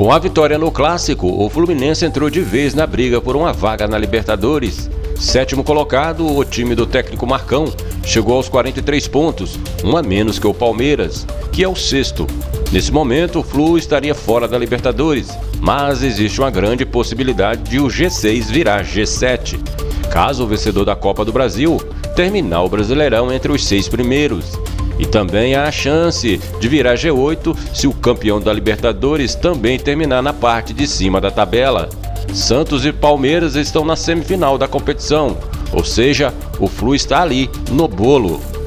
Com a vitória no clássico, o Fluminense entrou de vez na briga por uma vaga na Libertadores. Sétimo colocado, o time do técnico Marcão chegou aos 43 pontos, um a menos que o Palmeiras, que é o sexto. Nesse momento, o Flu estaria fora da Libertadores, mas existe uma grande possibilidade de o G6 virar G7, caso o vencedor da Copa do Brasil terminar o Brasileirão entre os 6 primeiros. E também há a chance de virar G8 se o campeão da Libertadores também terminar na parte de cima da tabela. Santos e Palmeiras estão na semifinal da competição, ou seja, o Flu está ali no bolo.